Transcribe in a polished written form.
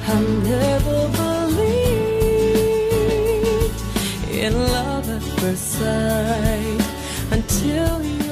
I never believed in love at first sight until you